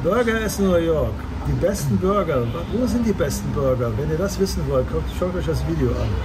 Burger essen in New York. Die besten Burger. Wo sind die besten Burger? Wenn ihr das wissen wollt, schaut euch das Video an.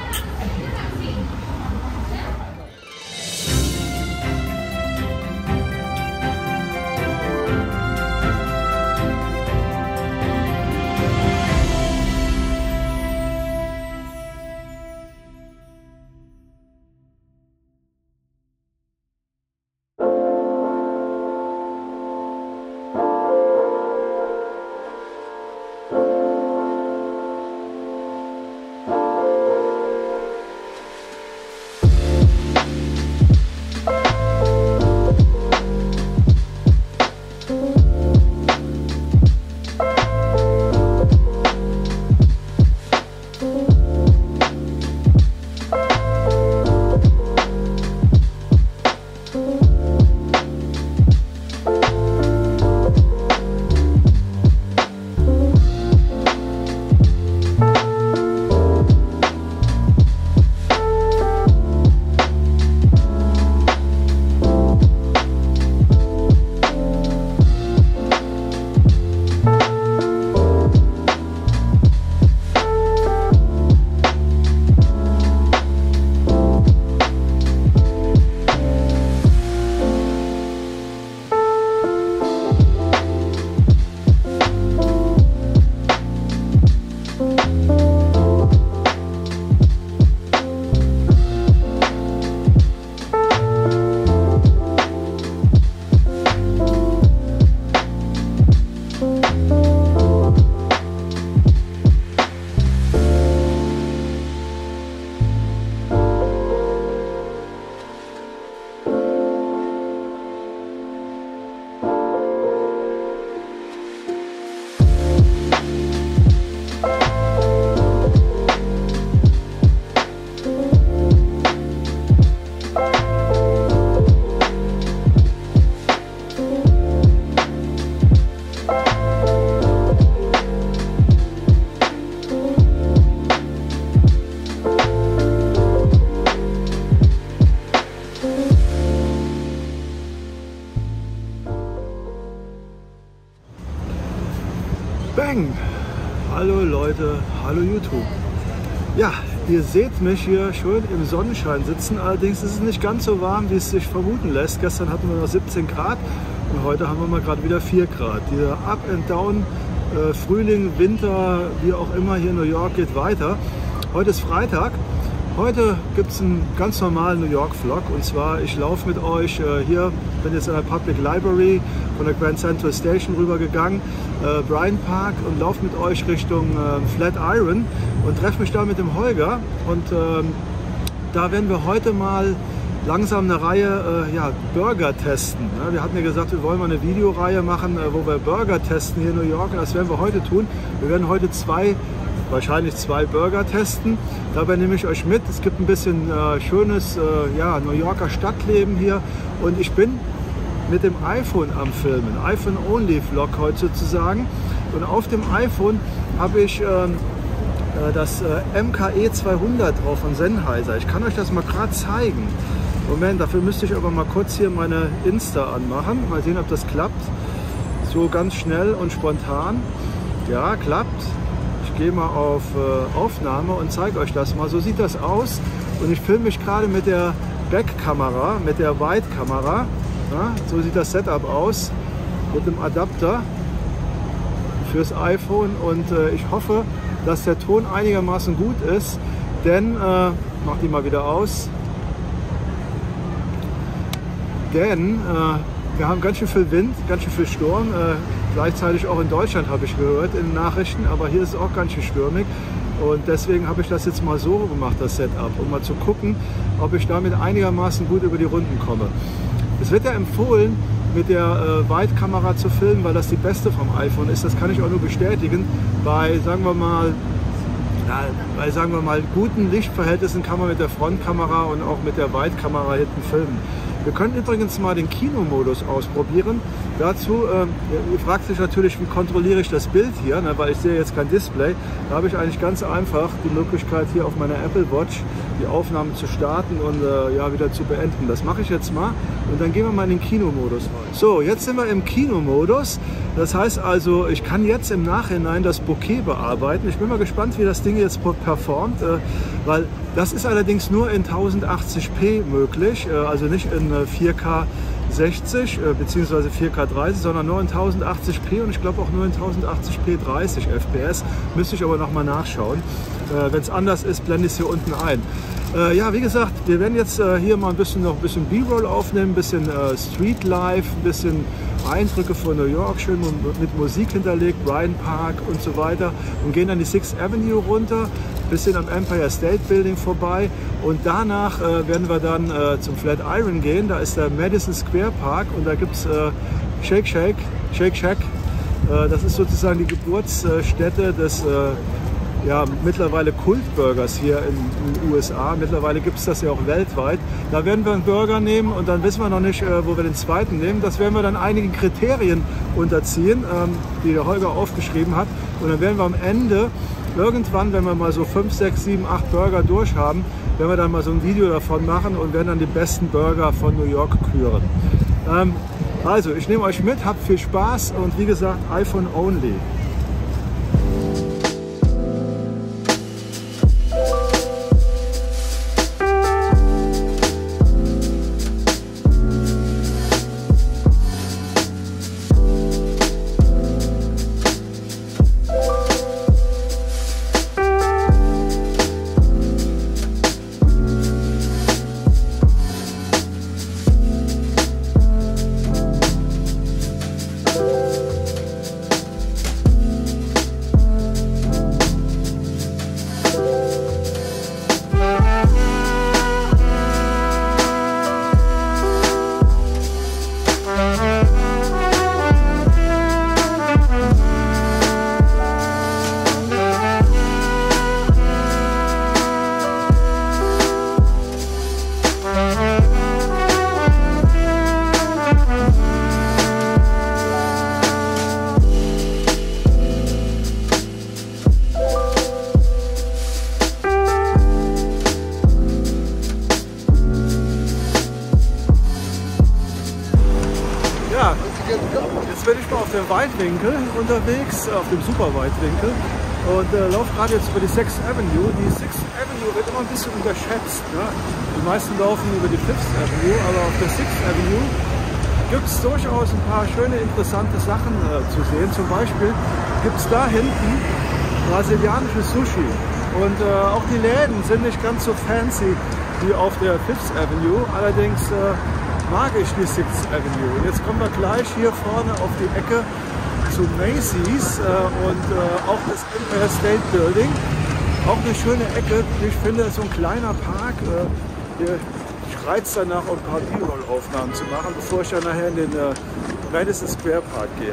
Bang! Hallo Leute, hallo YouTube. Ja, ihr seht mich hier schön im Sonnenschein sitzen, allerdings ist es nicht ganz so warm, wie es sich vermuten lässt. Gestern hatten wir noch 17 Grad und heute haben wir mal gerade wieder 4 Grad. Dieser Up and Down, Frühling, Winter, wie auch immer hier in New York geht weiter. Heute ist Freitag. Heute gibt es einen ganz normalen New York Vlog und zwar ich laufe mit euch hier, bin jetzt in der Public Library von der Grand Central Station rübergegangen, Bryant Park, und laufe mit euch Richtung Flatiron und treffe mich da mit dem Holger und da werden wir heute mal langsam eine Reihe Burger testen. Ja, wir hatten ja gesagt, wir wollen mal eine Videoreihe machen, wo wir Burger testen hier in New York und das werden wir heute tun. Wir werden heute wahrscheinlich zwei Burger testen. Dabei nehme ich euch mit. Es gibt ein bisschen schönes New Yorker Stadtleben hier und ich bin mit dem iPhone am Filmen. iPhone-Only-Vlog heute sozusagen. Und auf dem iPhone habe ich das MKE 200 drauf von Sennheiser. Ich kann euch das mal gerade zeigen. Moment, dafür müsste ich aber mal kurz hier meine Insta anmachen. Mal sehen, ob das klappt. So ganz schnell und spontan. Ja, klappt. Ich gehe mal auf Aufnahme und zeige euch das mal. So sieht das aus. Und ich filme mich gerade mit der Backkamera, mit der Wide-Kamera. Ja, so sieht das Setup aus. Mit dem Adapter fürs iPhone. Und ich hoffe, dass der Ton einigermaßen gut ist. Denn, mach die mal wieder aus. Denn wir haben ganz schön viel Wind, ganz schön viel Sturm. Gleichzeitig auch in Deutschland habe ich gehört in den Nachrichten, aber hier ist es auch ganz schön stürmig. Und deswegen habe ich das jetzt mal so gemacht, das Setup, um mal zu gucken, ob ich damit einigermaßen gut über die Runden komme. Es wird ja empfohlen, mit der Wide-Kamera zu filmen, weil das die beste vom iPhone ist. Das kann ich auch nur bestätigen. Bei, sagen wir mal, guten Lichtverhältnissen kann man mit der Frontkamera und auch mit der Wide-Kamera hinten filmen. Wir können übrigens mal den Kinomodus ausprobieren. Dazu, ihr fragt sich natürlich, wie kontrolliere ich das Bild hier, ne, weil ich sehe jetzt kein Display. Da habe ich eigentlich ganz einfach die Möglichkeit, hier auf meiner Apple Watch die Aufnahme zu starten und wieder zu beenden. Das mache ich jetzt mal und dann gehen wir mal in den Kinomodus rein. So, jetzt sind wir im Kinomodus. Das heißt also, ich kann jetzt im Nachhinein das Bokeh bearbeiten. Ich bin mal gespannt, wie das Ding jetzt performt, weil das ist allerdings nur in 1080p möglich, also nicht in 4K 60 bzw. 4K 30, sondern nur in 1080p und ich glaube auch nur in 1080p 30 FPS. Müsste ich aber nochmal nachschauen. Wenn es anders ist, blende ich es hier unten ein. Ja, wie gesagt, wir werden jetzt hier mal noch ein bisschen B-Roll aufnehmen, ein bisschen Street Life, ein bisschen Eindrücke von New York, schön mit Musik hinterlegt, Bryant Park und so weiter und gehen dann die 6th Avenue runter, bisschen am Empire State Building vorbei und danach werden wir dann zum Flatiron gehen. Da ist der Madison Square Park und da gibt es Shake Shack. Das ist sozusagen die Geburtsstätte des ja, mittlerweile Kultburgers hier in den USA. Mittlerweile gibt es das ja auch weltweit. Da werden wir einen Burger nehmen und dann wissen wir noch nicht, wo wir den zweiten nehmen. Das werden wir dann einigen Kriterien unterziehen, die der Holger aufgeschrieben hat. Und dann werden wir am Ende, irgendwann, wenn wir mal so 5, 6, 7, 8 Burger durch haben, werden wir dann mal so ein Video davon machen und werden dann die besten Burger von New York küren. Also, ich nehme euch mit, habt viel Spaß und wie gesagt, iPhone only. Jetzt bin ich mal auf dem Weitwinkel unterwegs, auf dem Superweitwinkel und laufe gerade jetzt über die 6th Avenue. Die 6th Avenue wird immer ein bisschen unterschätzt. Ne? Die meisten laufen über die 5th Avenue, aber auf der 6th Avenue gibt es durchaus ein paar schöne, interessante Sachen zu sehen. Zum Beispiel gibt es da hinten brasilianisches Sushi und auch die Läden sind nicht ganz so fancy wie auf der 5th Avenue. Allerdings mag ich die 6th Avenue. Und jetzt kommen wir gleich hier vorne auf die Ecke zu Macy's und auch das Empire State Building. Auch eine schöne Ecke. Ich finde, so ein kleiner Park. Hier schreit es danach, ein paar B-Roll-Aufnahmen zu machen, bevor ich dann nachher in den Madison Square Park gehe.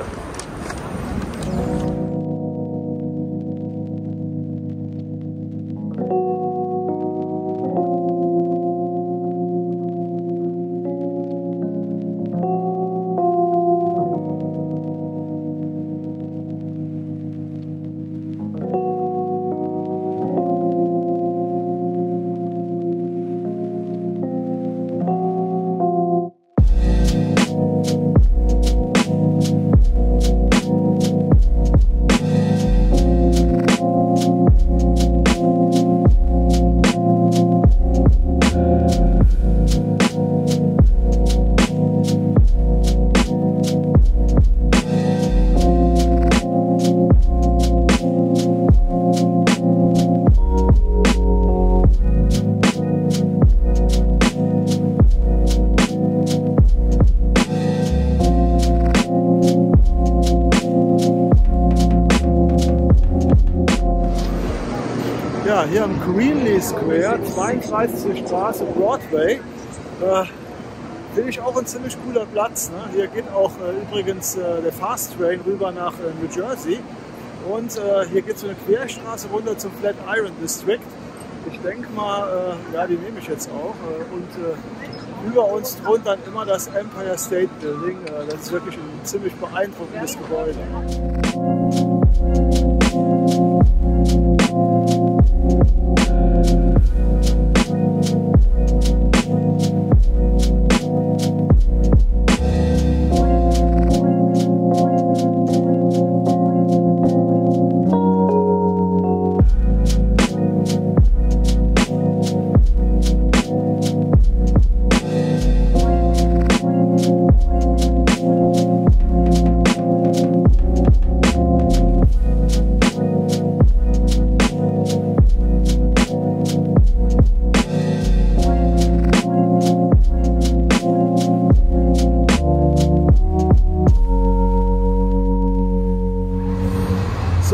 Ja, hier am Greeley Square, 32. Straße, Broadway, finde ich auch ein ziemlich cooler Platz. Ne? Hier geht auch übrigens der Fast Train rüber nach New Jersey und hier geht so eine Querstraße runter zum Flatiron District. Ich denke mal, ja, die nehme ich jetzt auch und über uns thront dann immer das Empire State Building. Das ist wirklich ein ziemlich beeindruckendes Gebäude.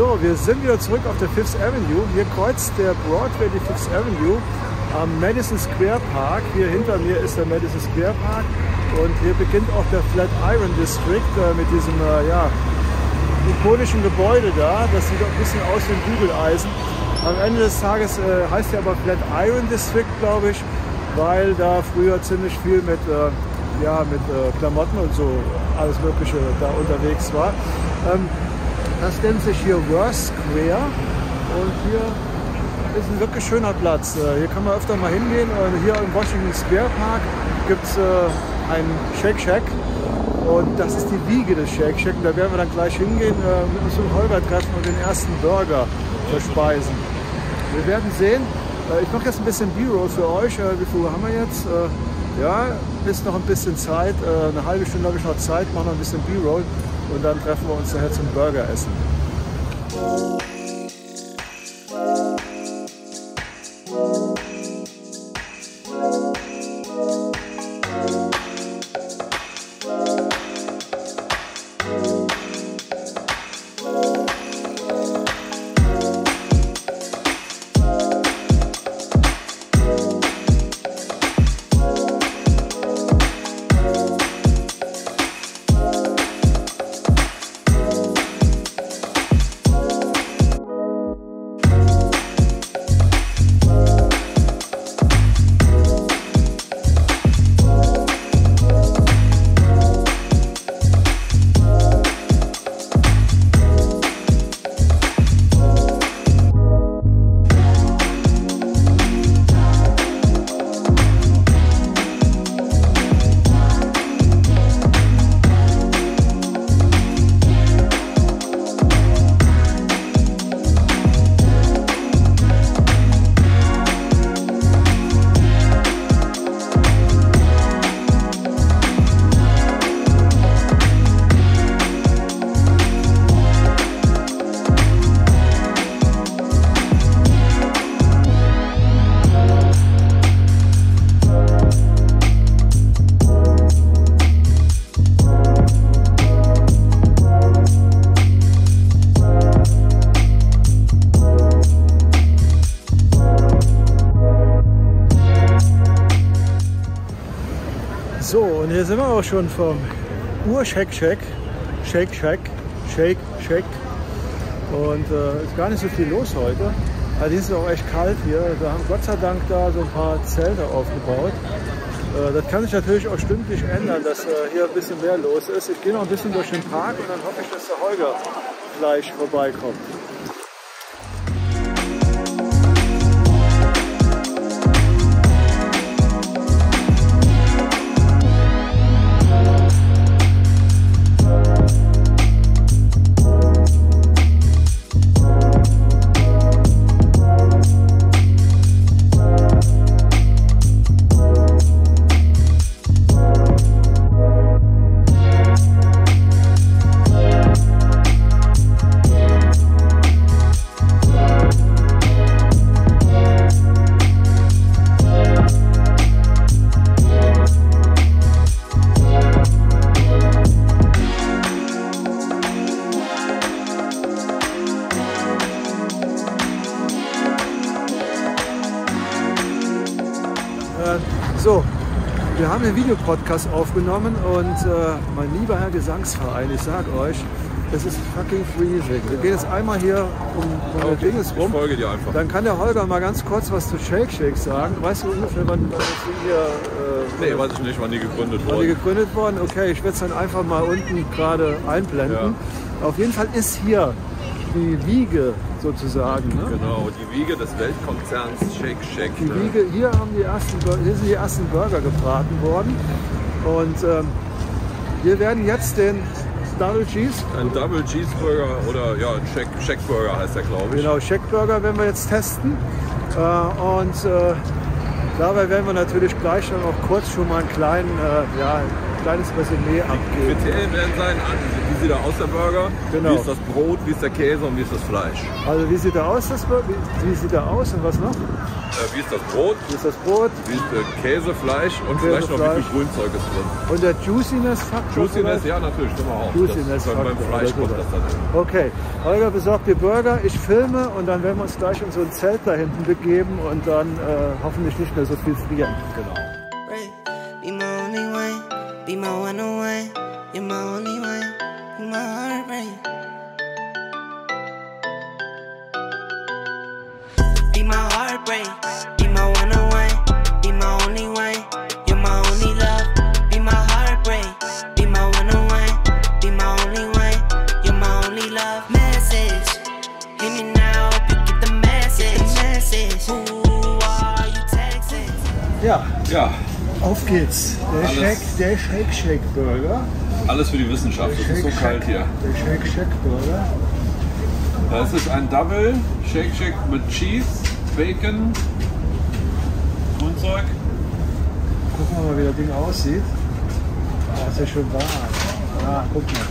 So, wir sind wieder zurück auf der Fifth Avenue. Hier kreuzt der Broadway die Fifth Avenue am Madison Square Park. Hier hinter mir ist der Madison Square Park und hier beginnt auch der Flatiron District mit diesem ikonischen Gebäude da. Das sieht auch ein bisschen aus wie ein Bügeleisen. Am Ende des Tages heißt er aber Flatiron District, glaube ich, weil da früher ziemlich viel mit Klamotten und so alles Mögliche da unterwegs war. Das nennt sich hier Worth Square und hier ist ein wirklich schöner Platz. Hier kann man öfter mal hingehen. Hier im Washington Square Park gibt es einen Shake Shack und das ist die Wiege des Shake Shack. Und da werden wir dann gleich hingehen, mit uns mit Holger treffen und den ersten Burger verspeisen. Wir werden sehen. Ich mache jetzt ein bisschen B-Roll für euch. Wie viel Uhr haben wir jetzt? Ja, ist noch ein bisschen Zeit. Eine halbe Stunde habe ich noch Zeit. Mache noch ein bisschen B-Roll und dann treffen wir uns nachher zum Burger essen. So, und hier sind wir auch schon vom Ur-Shake Shack. Und ist gar nicht so viel los heute. Allerdings ist es auch echt kalt hier. Wir haben Gott sei Dank da so ein paar Zelte aufgebaut. Das kann sich natürlich auch stündlich ändern, dass hier ein bisschen mehr los ist. Ich gehe noch ein bisschen durch den Park und dann hoffe ich, dass der Holger gleich vorbeikommt. So, wir haben einen Videopodcast aufgenommen und mein lieber Herr Gesangsverein, ich sag euch, es ist fucking freezing. Wir gehen jetzt einmal hier um das Ding rum. Ich folge dir einfach. Dann kann der Holger mal ganz kurz was zu Shake Shack sagen. Weißt du ungefähr, wann die hier... Nee, weiß ich nicht, wann die gegründet wurden. Wann die gegründet wurden? Okay, ich werde es dann einfach mal unten gerade einblenden. Ja. Auf jeden Fall ist hier die Wiege sozusagen. Ne? Genau, die Wiege des Weltkonzerns Shake Shack. Die Wiege, hier sind die ersten Burger gebraten worden. Und wir werden jetzt den Double Cheese. Ein Double Cheeseburger oder ja, ein Shack Burger heißt der, glaube ich. Genau, Shack Burger werden wir jetzt testen. Dabei werden wir natürlich gleich dann auch kurz schon mal einen kleinen kleines Resümee abgeben. Kriterien werden sein, wie sieht aus der Burger, Genau. wie ist das Brot, wie ist der Käse und wie ist das Fleisch. Also wie sieht er aus, wie sieht er aus und was noch? Wie ist das Brot, Wie ist das Brot? wie ist Käse, Fleisch und Käse, vielleicht noch wie Fleisch. viel Grünzeug ist drin. Und der Juiciness-Faktor? Juiciness, ja natürlich, stimmt auch. Juiciness-Faktor. Beim Fleisch kommt das dann hin. Okay, Holger besorgt die Burger, ich filme und dann werden wir uns gleich in so ein Zelt da hinten begeben und dann hoffentlich nicht mehr so viel frieren. Genau. Be my only way, be my one away. You're my only way, be my heartbreak. Be my heartbreak, be my one away, be my only way. You're my only love, be my heartbreak, be my one away, be my only way. You're my only love. Message, hear me now, hope you get the message. Who are you texting? Ja, Ja, auf geht's. Der Shake Burger. alles für die Wissenschaft, es ist so kalt hier. Der Shake Burger. Das ist ein Double Shake mit Cheese, Bacon, Grünzeug. Gucken wir mal, wie das Ding aussieht. Oh, ist ja schön warm. Ah, guck mal.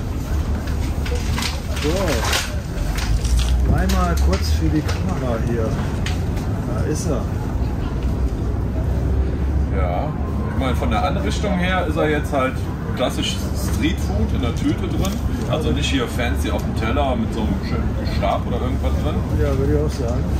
So. Einmal kurz für die Kamera hier. Da ist er. Ja, ich meine, von der Anrichtung her ist er jetzt halt klassisch Streetfood in der Tüte drin. Also nicht hier fancy auf dem Teller mit so einem schönen Stab oder irgendwas drin. Ja, würde ich auch sagen.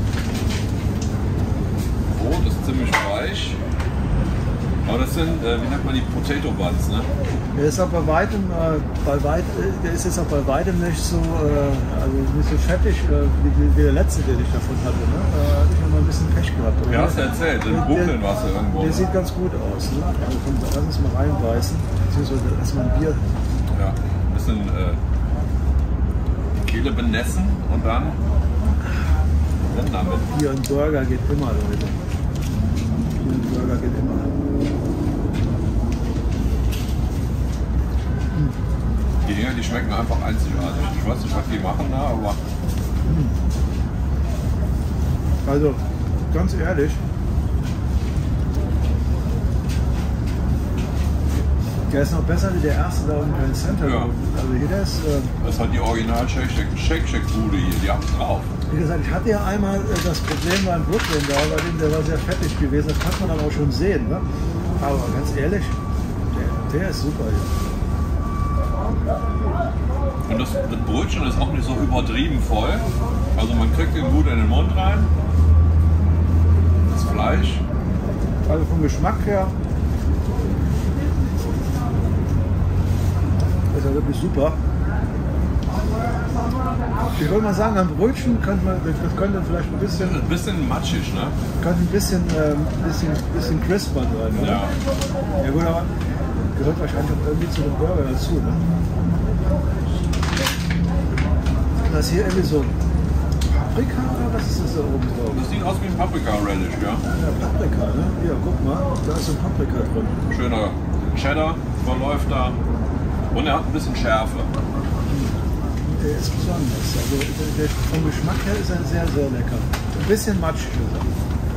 Brot ist ziemlich weich. Aber das sind, wie nennt man die, Potato Buns, ne? Der ist auch bei weitem, der ist jetzt auch bei weitem nicht so, also nicht so fettig wie der letzte, den ich davon hatte. Ne? Da hatte ich noch mal ein bisschen Pech gehabt. Aber Wie hast du erzählt? In Brooklyn warst du irgendwo. Der sieht ganz gut aus. Ne? Also lass uns mal reinbeißen. Beziehungsweise erstmal ein Bier. Ja, ein bisschen die Kehle benessen und dann damit. Bier und Burger geht immer, Leute. Bier und Burger geht immer. Die Dinger, die schmecken einfach einzigartig. Ich weiß nicht, was die machen da, aber Also, ganz ehrlich, der ist noch besser wie der erste da unten in Center. Ja. Also hier der ist, das hat die Original Shake-Shack-Bude hier, die haben drauf. wie gesagt, ich hatte ja einmal das Problem beim Brooklyn da, bei dem der war sehr fettig gewesen, das kann man dann auch schon sehen. Ne? Aber ganz ehrlich, der ist super hier. Und das Brötchen ist auch nicht so übertrieben voll. Also man kriegt den gut in den Mund rein. Das Fleisch. Also vom Geschmack her ist er wirklich super. Ich würde mal sagen, am Brötchen könnte man, das könnte vielleicht Ein bisschen matschig, ne? könnte ein bisschen crisper sein, oder? Ja. Ja gut, aber gehört wahrscheinlich auch irgendwie zu dem Burger dazu, ne? Das ist hier irgendwie so Paprika oder was ist das da oben drauf? Das sieht aus wie ein Paprika-Relish, ja. Ja, Paprika, ne? Hier, guck mal, da ist so ein Paprika drin. Schöner Cheddar verläuft da. Und er hat ein bisschen Schärfe. Der ist besonders. Also vom Geschmack her ist er sehr, sehr lecker. Ein bisschen matschig ist er.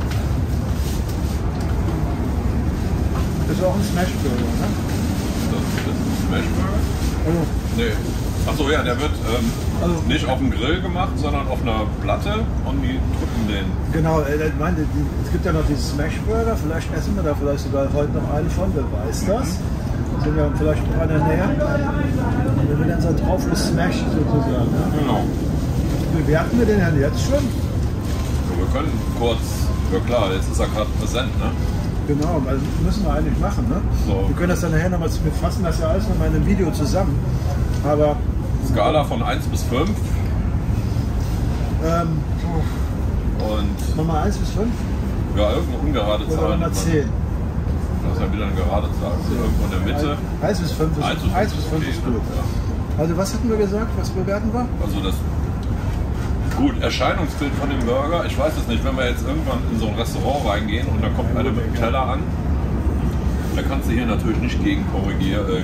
Das ist auch ein Smashburger, ne? Das ist ein Smashburger? Also, Nee. Achso, ja, der wird nicht auf dem Grill gemacht, sondern auf einer Platte und die drücken den. genau, ich meine, es gibt ja noch diese Smashburger, vielleicht essen wir da vielleicht sogar heute noch einen von, wer weiß das. Sind wir vielleicht noch in der Nähe. Wenn wir dann so drauf gesmashed sozusagen. Ne? Genau. Bewerten wir den denn jetzt schon? So, wir können kurz, ja klar, jetzt ist er gerade präsent, ne? Genau, also müssen wir eigentlich machen. Ne? So. Wir können das dann nachher nochmal, wir fassen das ja alles nochmal in einem Video zusammen. Aber Skala von 1 bis 5 und nochmal 1 bis 5 ja, irgendeine ungerade oder Zahl. nochmal 10. Das ist ja wieder eine gerade Zahl. Also irgendwo in der Mitte. 1 bis 5 ist, 1 bis 5 ist gut. Also was hatten wir gesagt, was bewerten wir? Also das gut, Erscheinungsbild von dem Burger, ich weiß es nicht, wenn wir jetzt irgendwann in so ein Restaurant reingehen und da kommt einer mit dem Teller an, da kannst du hier natürlich nicht gegen konkurrieren.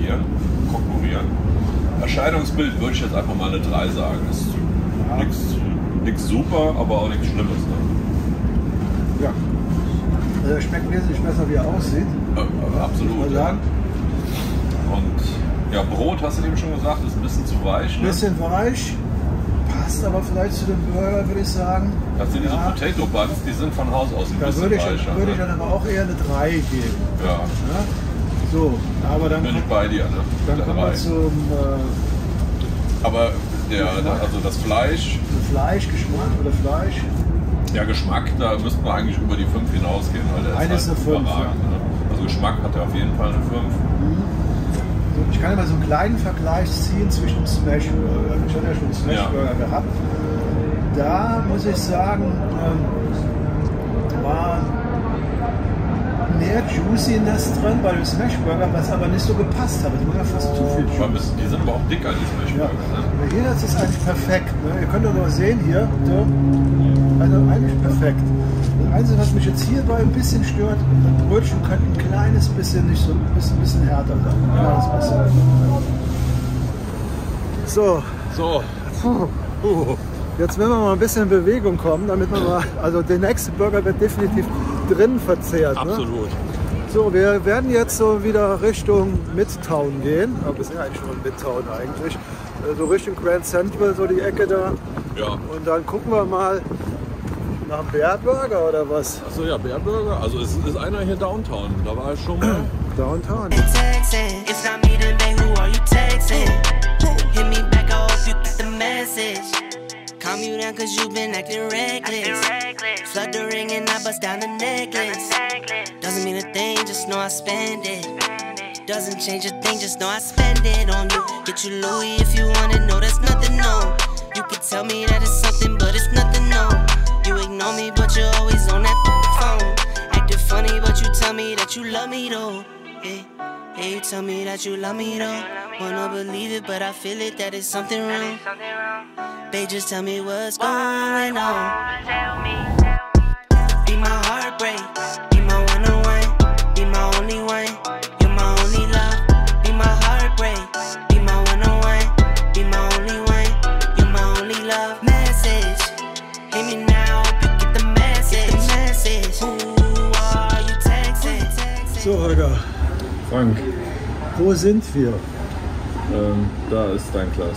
Erscheinungsbild würde ich jetzt einfach mal eine 3 sagen. Ist nichts super, aber auch nichts Schlimmes. Ne? Ja. Also er schmeckt wesentlich besser, wie er aussieht. Absolut. Mal Ja. sagen. Und ja, Brot hast du eben schon gesagt, ist ein bisschen zu weich. Ein Ne? bisschen weich, passt aber vielleicht zu dem Burger, würde ich sagen. Also diese Potato Buns, die sind von Haus aus ein Da bisschen würde ich weicher. dann aber auch eher eine 3 geben. Ja, Ne? So, aber dann, bin ich bei dir. Ne? dann Der kommen wir Drei. zum Aber also das Fleisch, Fleischgeschmack oder Fleisch. ja Geschmack, da müssten wir eigentlich über die 5 hinausgehen. Weil der Eine ist eine 5, überragend, ne? Also Geschmack hat er auf jeden Fall eine 5. So, ich kann ja mal so einen kleinen Vergleich ziehen zwischen dem Smashburger. Ich habe ja schon einen Smashburger gehabt. Da muss ich sagen, war mehr Juiciness drin bei dem Smashburger, was aber nicht so gepasst hat. Das war ja fast zu viel Juice. Die sind aber auch dicker, die Ja. Smashburger. Ne? Aber hier das ist eigentlich perfekt. Ne? Ihr könnt doch mal sehen hier. So. Also eigentlich perfekt. Das Einzige, was mich jetzt hierbei ein bisschen stört, das Brötchen könnte ein kleines bisschen nicht so ein bisschen härter sein. Kleines bisschen. So, So, jetzt werden wir mal ein bisschen in Bewegung kommen, damit wir mal, also der nächste Burger wird definitiv drin verzehrt. Ne? absolut. So, wir werden jetzt so wieder Richtung Midtown gehen. Aber wir sind ja eigentlich schon in Midtown eigentlich. So Richtung Grand Central, so die Ecke da. Ja. Und dann gucken wir mal nach dem Bear Burger oder was? Achso, ja, Bear Burger. Also es ist einer hier Downtown. Da war ich schon mal. Downtown. Texting. If not me, then babe, who are you texting? Hit me back, I hope you get the message. Calm you down cause you been acting reckless. Flood the ring and I bust down the necklace. Doesn't mean a thing, just know I spend it. Doesn't change a thing, just know I spend it on you. Get you Louis if you want it, no, that's nothing, no. You could tell me that it's something, but it's nothing, no. You ignore me, but you're always on that phone. Acting funny, but you tell me that you love me, though. Yeah, yeah, you tell me that you love me, though. Wanna believe it, but I feel it, that it's something wrong. Babe, just tell me what's going on. Be my heartbreak, be my one-on-one, be my only one, you're my only love. Be my heartbreak, be my one-on-one, be my only one, you're my only love. Message, hit me now, you get the message. Who are you texting? So, Holger, Frank, wo sind wir? da ist dein Glas.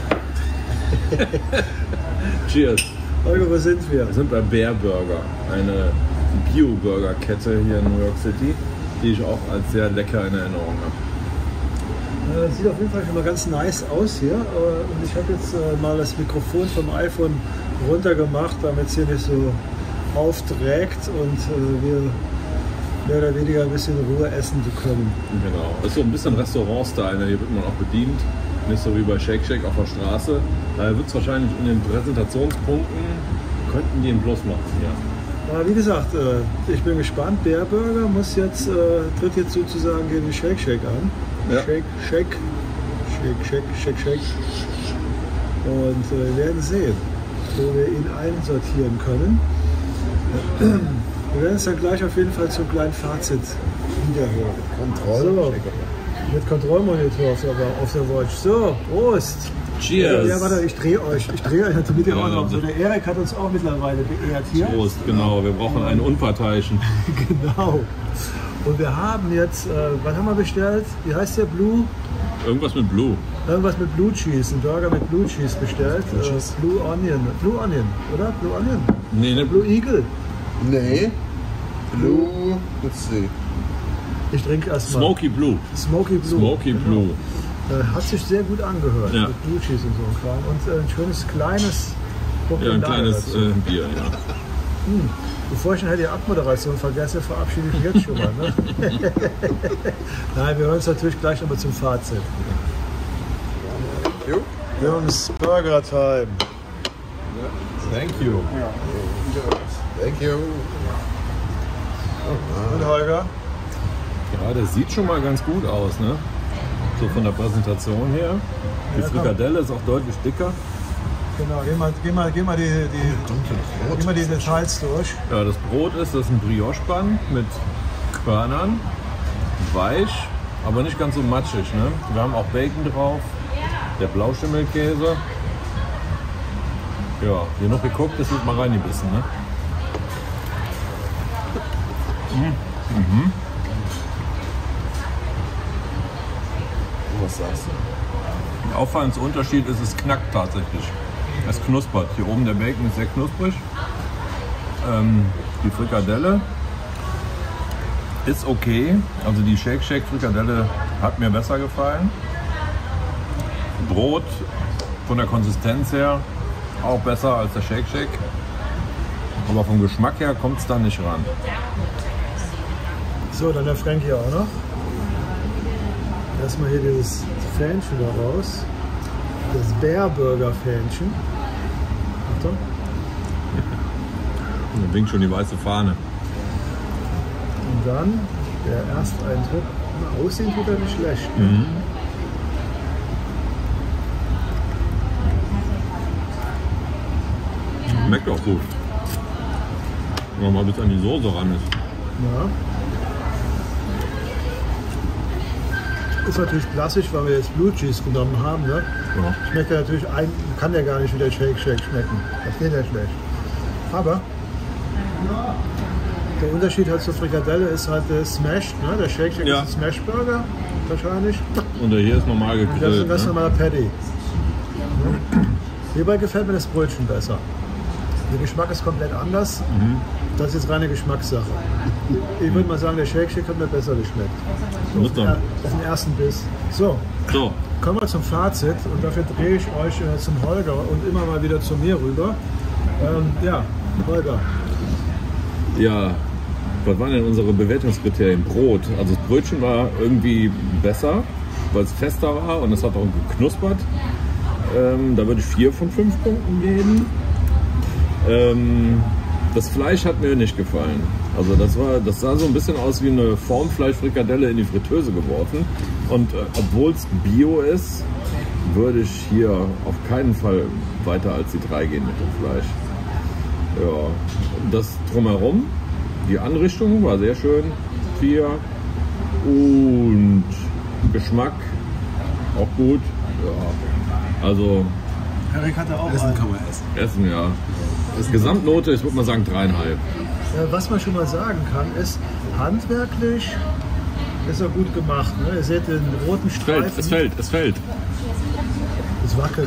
Cheers. Holger, wo sind wir? Wir sind bei Bear Burger, eine Bio-Burger-Kette hier in New York City, die ich auch als sehr lecker in Erinnerung habe. Sieht auf jeden Fall schon mal ganz nice aus hier. Und ich habe jetzt mal das Mikrofon vom iPhone runtergemacht, damit es hier nicht so aufträgt und wir mehr oder weniger ein bisschen in Ruhe essen können. Genau. Ist so ein bisschen Restaurant-Style, ne? Hier wird man auch bedient. Nicht so wie bei Shake Shack auf der Straße. Da wird es wahrscheinlich in den Präsentationspunkten, könnten die einen Plus machen, ja. Aber wie gesagt, ich bin gespannt. Bear Burger muss jetzt, tritt jetzt sozusagen gegen Shake Shack an. Ja. Shake. Und wir werden sehen, wo wir ihn einsortieren können. Wir werden es dann gleich auf jeden Fall zum kleinen Fazit wiederhören. So, mit Kontrollmonitor auf der Watch. So, Prost! Cheers! Ja, warte, ich drehe euch damit ihr auch noch. So, der Erik hat uns auch mittlerweile beehrt hier. Prost, genau. Wir brauchen einen Unparteiischen. Genau. Und wir haben jetzt, was haben wir bestellt? Wie heißt der? Blue? Irgendwas mit Blue. Irgendwas mit Blue Cheese. Ein Burger mit Blue Cheese bestellt. Blue Onion. Blue Onion, oder? Blue Onion? Nee, ne Blue Eagle. Nee. Blue, let's see. Ich trinke erstmal. Smoky Blue. Smoky Blue. Smoky Blue. Hat sich sehr gut angehört. Ja. Mit Blue Cheese und so ein Kram. Und ein schönes kleines Ja, ein kleines dazu. Bier, ja. Bevor ich nachher die Abmoderation vergesse, verabschiede ich mich jetzt schon mal. Ne? Nein, wir hören uns natürlich gleich nochmal zum Fazit. Jo. Jungs, Burger Time. Thank you. Thank you. Und Holger? Ja, das sieht schon mal ganz gut aus, ne? So von der Präsentation her. Die Ja, komm. Frikadelle ist auch deutlich dicker. Genau, geh mal die Details durch. Ja, das Brot das ist ein Brioche-Bun mit Körnern, weich, aber nicht ganz so matschig, ne? Wir haben auch Bacon drauf, der Blauschimmelkäse. Ja, hier noch geguckt, das wird mal reingebissen, ne? Was sagst du? Der auffallendste Unterschied ist, es knackt tatsächlich. Es knuspert. Hier oben der Bacon ist sehr knusprig. Die Frikadelle ist okay. Also die Shake Shack Frikadelle hat mir besser gefallen. Brot von der Konsistenz her auch besser als der Shake Shack. Aber vom Geschmack her kommt es da nicht ran. So, dann der Frankie auch noch. Erstmal hier dieses Fähnchen da raus. Das Bärburger-Fähnchen. Achtung. Da winkt schon die weiße Fahne. Und dann der Ersteindruck. Aussehen tut er nicht schlecht. Schmeckt auch gut. Wenn man mal bis an die Soße ran ist. Ja. Ist natürlich klassisch, weil wir jetzt Blue Cheese genommen haben. Ne? Ja. Schmeckt ja natürlich, kann der gar nicht wie der Shake Shack schmecken. Das geht ja schlecht. Aber der Unterschied halt zur Frikadelle ist halt der Smashed. Ne? Der Shake Shack Ja. ist ein Smash Burger wahrscheinlich. Und der hier ist normal Und das ist ein gegrillt. ganz Ne? normaler Patty. Ne? Hierbei gefällt mir das Brötchen besser. Der Geschmack ist komplett anders. Das ist jetzt reine Geschmackssache. Ich würde mal sagen, der Shake Shack hat mir besser geschmeckt. Muss doch. Auf den ersten Biss. So, So, kommen wir zum Fazit und dafür drehe ich euch zum Holger und immer mal wieder zu mir rüber. Ja, Holger. ja, was waren denn unsere Bewertungskriterien? Brot. Also das Brötchen war irgendwie besser, weil es fester war und es hat auch geknuspert. Da würde ich 4 von 5 Punkten geben. Das Fleisch hat mir nicht gefallen. Also das sah so ein bisschen aus wie eine Formfleischfrikadelle in die Fritteuse geworfen. Und obwohl es Bio ist, würde ich hier auf keinen Fall weiter als die 3 gehen mit dem Fleisch. Ja, das drumherum, die Anrichtung war sehr schön, 4. Und Geschmack auch gut. Ja, also Erik hatte auch Essen einen. kann man essen. Essen, ja. Gesamtnote, ich würde mal sagen 3,5. Was man schon mal sagen kann, ist, handwerklich ist er gut gemacht. Ne? Ihr seht den roten Streifen. Es fällt. Es wackelt.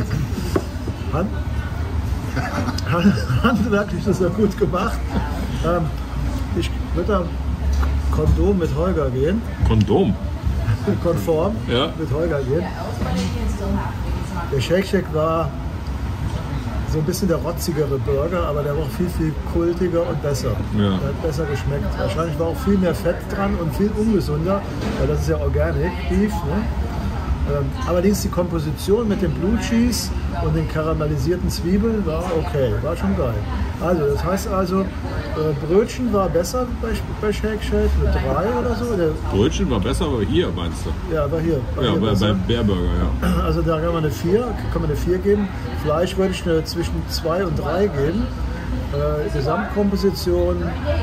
Handwerklich ist er gut gemacht. Ich würde da Kondom mit Holger gehen. Kondom. Konform Ja. mit Holger gehen. Der Shake Shack war so ein bisschen der rotzigere Burger, aber der war auch viel, viel kultiger und besser. Ja. Der hat besser geschmeckt. Wahrscheinlich war auch viel mehr Fett dran und viel ungesunder, weil das ist ja Organic Beef. Ne? Allerdings die Komposition mit dem Blue Cheese und den karamellisierten Zwiebeln war okay, war schon geil. Also das heißt also, Brötchen war besser bei Shake Shack mit 3 oder so. Der, Brötchen war besser, aber hier meinst du? ja, war hier. War Ja, hier bei besser. Bärburger, ja. Also da kann man eine 4 geben. Fleisch würde ich eine zwischen 2 und 3 geben. Gesamtkomposition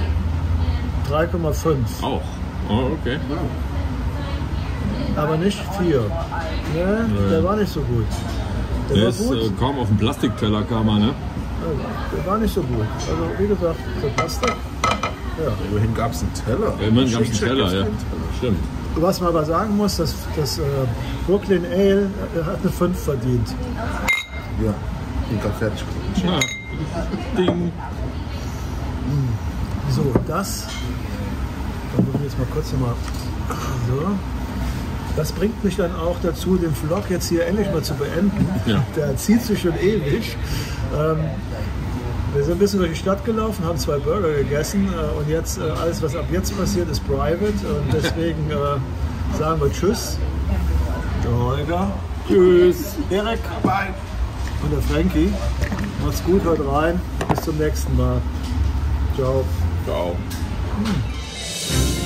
3,5. Auch. Oh, okay. Aber nicht 4. Ne, der war nicht so gut. Der Der war ist gut, kaum auf den Plastikteller kam er, ne? der war nicht so gut. Also wie gesagt, für Plastik. Ja. Immerhin gab es einen Teller. Ja, immerhin gab's einen Shake Shack Teller, gab's ja. keinen Teller. Stimmt. Was man aber sagen muss, dass das Brooklyn Ale hat eine 5 verdient. Ja, bin gerade fertig geworden. Ja. Ding. So, das. Dann muss ich jetzt mal kurz nochmal. So. Das bringt mich dann auch dazu, den Vlog jetzt hier endlich mal zu beenden. Ja. Der zieht sich schon ewig. Wir sind ein bisschen durch die Stadt gelaufen, haben 2 Burger gegessen und jetzt alles, was ab jetzt passiert, ist private. Und deswegen sagen wir Tschüss. Der Holger. Tschüss. Erik. Bye. Und der Frankie. Macht's gut, hört rein. Bis zum nächsten Mal. Ciao. Ciao.